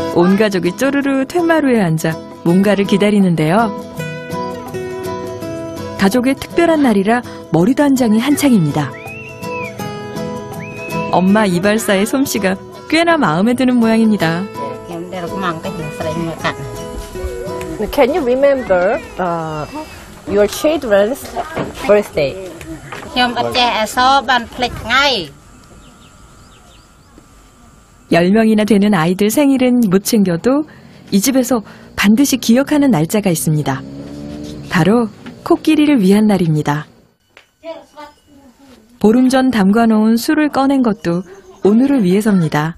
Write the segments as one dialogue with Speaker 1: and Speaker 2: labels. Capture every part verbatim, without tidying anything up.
Speaker 1: 온 가족이 쪼르르 퇴마루에 앉아 뭔가를 기다리는데요. 가족의 특별한 날이라 머리도 한 장이 한창입니다. 엄마 이발사의 솜씨가 꽤나 마음에 드는 모양입니다.
Speaker 2: Can you remember uh, your children's birthday?
Speaker 1: 열 명이나 되는 아이들 생일은 못 챙겨도 이 집에서 반드시 기억하는 날짜가 있습니다. 바로 코끼리를 위한 날입니다. 보름 전 담가놓은 술을 꺼낸 것도 오늘을 위해서입니다.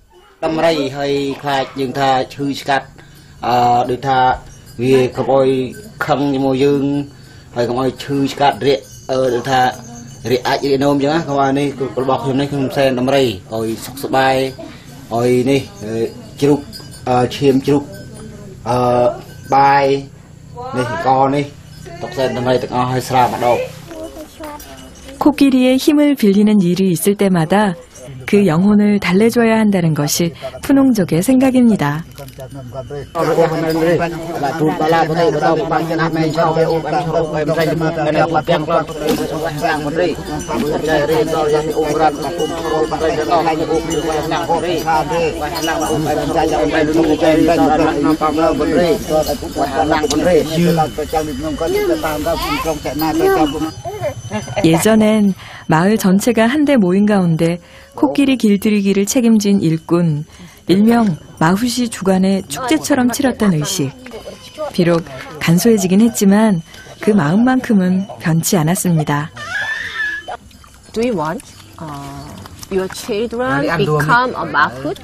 Speaker 1: 코끼리의 힘을 빌리는 일이 있을 때마다 그 영혼을 달래줘야 한다는 것이 푸농족의 생각입니다. 예전엔 마을 전체가 한데 모인 가운데 코끼리 길들이기를 책임진 일꾼, 일명 마후시 주관의 축제처럼 치렀던 의식. 비록 간소해지긴 했지만 그 마음만큼은 변치 않았습니다.
Speaker 2: Do you want uh, your children become a mahut?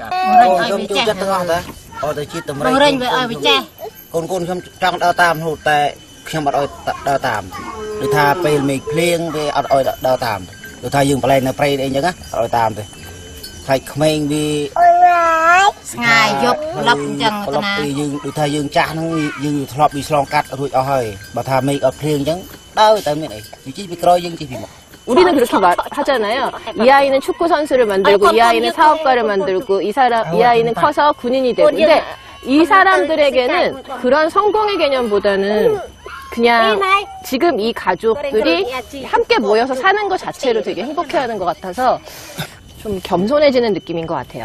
Speaker 2: 우리는 그렇게 말, 하잖아요. 이 아이는 축구 선수를 만들고, 이 아이는 사업가를 만들고, 이 사람, 이 아이는 커서 군인이 되고. 근데 이 사람들에게는 그런 성공의 개념보다는 그냥 지금 이 가족들이 함께 모여서 사는 것 자체로 되게 행복해하는 것 같아서 좀 겸손해지는 느낌인 것 같아요.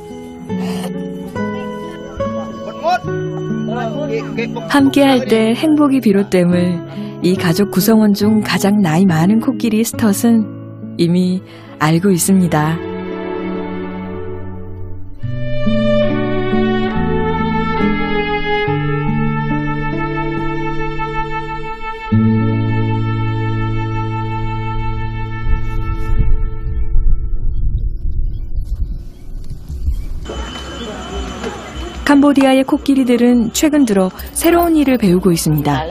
Speaker 1: 함께할 때 행복이 비롯됨을 이 가족 구성원 중 가장 나이 많은 코끼리 스텟은 이미 알고 있습니다. 캄보디아의 코끼리들은 최근 들어 새로운 일을 배우고 있습니다.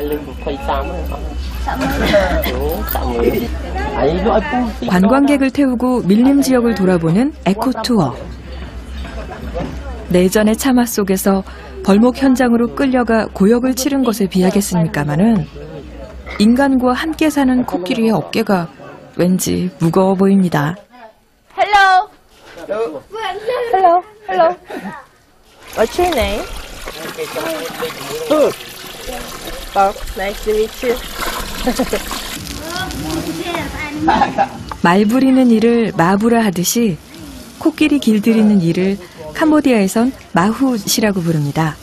Speaker 1: 관광객을 태우고 밀림 지역을 돌아보는 에코투어. 내전의 참화 속에서 벌목 현장으로 끌려가 고역을 치른 것에 비하겠습니까마는 인간과 함께 사는 코끼리의 어깨가 왠지 무거워 보입니다.
Speaker 2: Hello. Hello. Hello. What's your name? Book. Book. Nice to meet you.
Speaker 1: 말 부리는 일을 마부라 하듯이 코끼리 길들이는 일을 캄보디아에선 마훗이라고 부릅니다.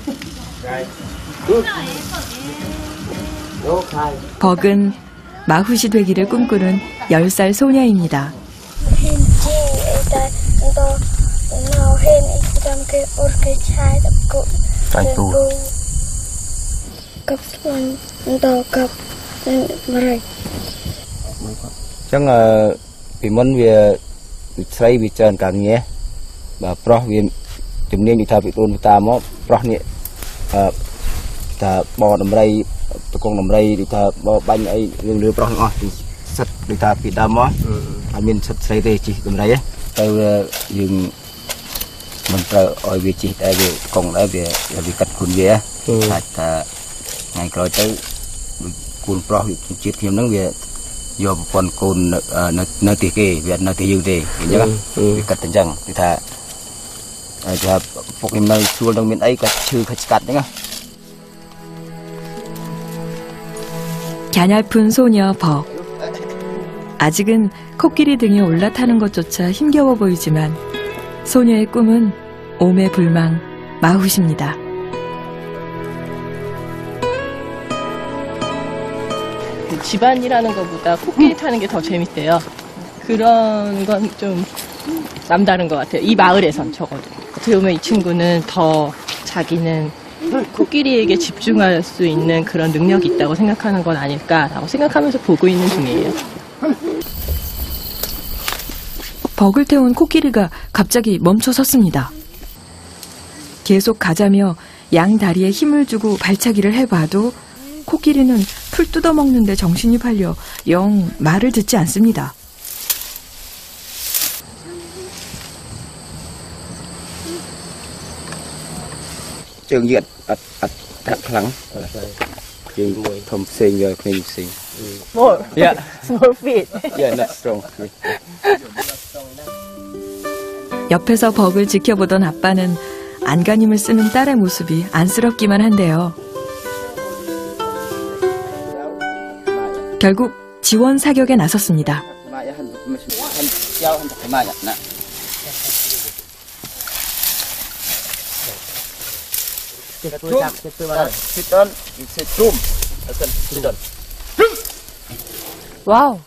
Speaker 1: 벅은 마훗이 되기를 꿈꾸는 열 살 소녀입니다.
Speaker 3: Chẳng vì muốn về xây bị trơn càng nhé và pro vì chúng nên bị thà bị tôn ta mó pro nhẹ ta bò nằm đây con nằm đây thì ta bò bánh ấy lương lương pro ngọt thì sắt thì ta bị đam mó anh mình sắt xây đây chỉ nằm đây á tao dừng mình tao ở vị trí tại vì còn ở về vì cắt cuốn về á ta ngày rồi tới cuốn pro bị chết thêm nắng về do con côn nơi nơi tỉ kê việt nơi tỉ dương tỉ nhớ vì cắt tình chẳng thì ta 자, 포켓몬 수월 동면 아이 같이 같이 갔다가.
Speaker 1: 갸냘픈 소녀 벅. 아직은 코끼리 등에 올라타는 것조차 힘겨워 보이지만 소녀의 꿈은 오매불망 마훗입니다.
Speaker 2: 집안이라는 것보다 코끼리 타는 게 더 재밌대요. 그런 건 좀 남다른 것 같아요. 이 마을에선 적어도. 어떻게 보면 이 친구는 더 자기는 코끼리에게 집중할 수 있는 그런 능력이 있다고 생각하는 건 아닐까라고 생각하면서 보고 있는 중이에요.
Speaker 1: 벅을 태운 코끼리가 갑자기 멈춰 섰습니다. 계속 가자며 양 다리에 힘을 주고 발차기를 해봐도 코끼리는 풀 뜯어먹는데 정신이 팔려 영 말을 듣지 않습니다.
Speaker 3: Trường gì ắt ắt ắt khăng. Trường thom xinh rồi khinh xinh.
Speaker 2: Small.
Speaker 3: Yeah.
Speaker 2: Small feet.
Speaker 3: Yeah, not strong.
Speaker 1: 옆에서 벅을 지켜보던 아빠는 안간힘을 쓰는 딸의 모습이 안쓰럽기만 한데요. 결국 지원 사격에 나섰습니다.
Speaker 2: 와우.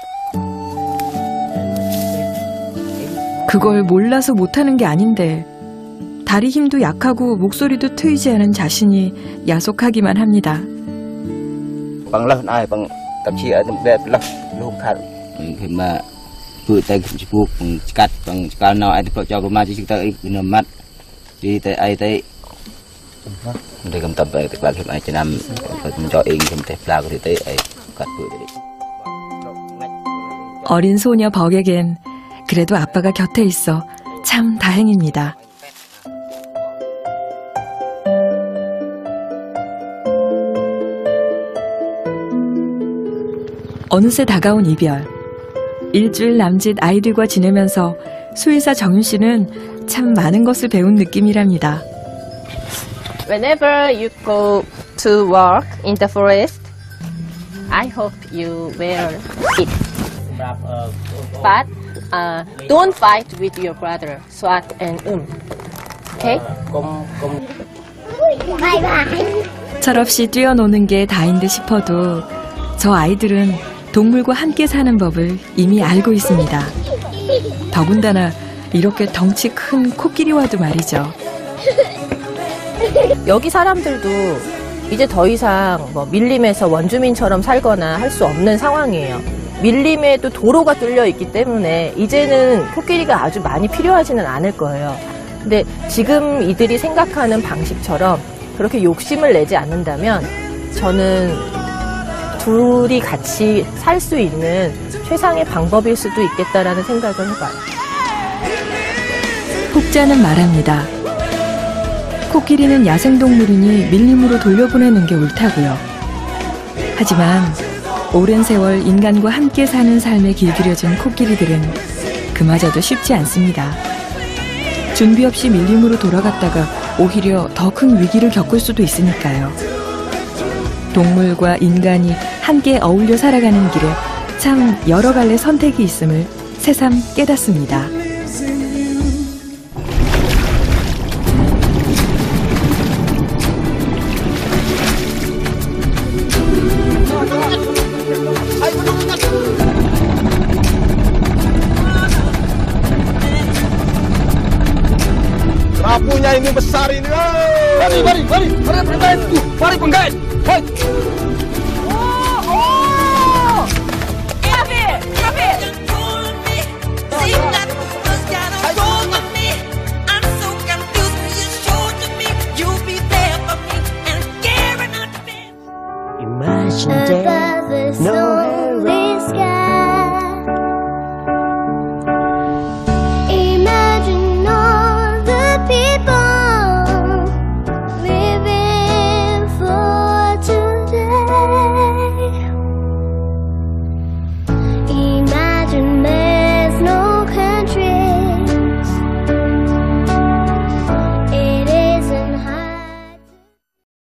Speaker 1: 그걸 몰라서 못하는 게 아닌데 다리 힘도 약하고 목소리도 트이지 않은 자신이 야속하기만 합니다.
Speaker 3: Bằng lăng ai bằng tập chi ở đẹp lăng luôn khát thì mà vừa tay cũng chỉ buộc cắt bằng cao nào ai thì cho mà chỉ chúng ta nằm mắt đi tới ai tới đây cầm tập về các bạn ai chỉ nằm cho yên không thể lao thì tới ai cắt vừa đi.
Speaker 1: 어린 소녀 벅에겐 그래도 아빠가 곁에 있어 참 다행입니다. 어느새 다가온 이별. 일주일 남짓 아이들과 지내면서 수의사 정윤 씨는 참 많은 것을 배운 느낌이랍니다.
Speaker 2: Whenever you go to work in the forest, I hope you wear it. But uh, don't fight with your brother, Swat and Um. Okay?
Speaker 1: 철없이 뛰어노는 게 다인 듯 싶어도 저 아이들은 동물과 함께 사는 법을 이미 알고 있습니다. 더군다나 이렇게 덩치 큰 코끼리와도 말이죠.
Speaker 2: 여기 사람들도 이제 더 이상 뭐 밀림에서 원주민처럼 살거나 할 수 없는 상황이에요. 밀림에도 도로가 뚫려 있기 때문에 이제는 코끼리가 아주 많이 필요하지는 않을 거예요. 근데 지금 이들이 생각하는 방식처럼 그렇게 욕심을 내지 않는다면 저는 둘이 같이 살 수 있는 최상의 방법일 수도 있겠다라는 생각을 해봐요.
Speaker 1: 혹자는 말합니다. 코끼리는 야생동물이니 밀림으로 돌려보내는 게 옳다고요. 하지만 오랜 세월 인간과 함께 사는 삶에 길들여진 코끼리들은 그마저도 쉽지 않습니다. 준비 없이 밀림으로 돌아갔다가 오히려 더 큰 위기를 겪을 수도 있으니까요. 동물과 인간이 함께 어울려 살아가는 길에 참 여러 갈래 선택이 있음을 새삼 깨닫습니다.
Speaker 4: Rapunya ini besar ini. Mari, mari, mari, mari bermain. Mari penggain. Hai.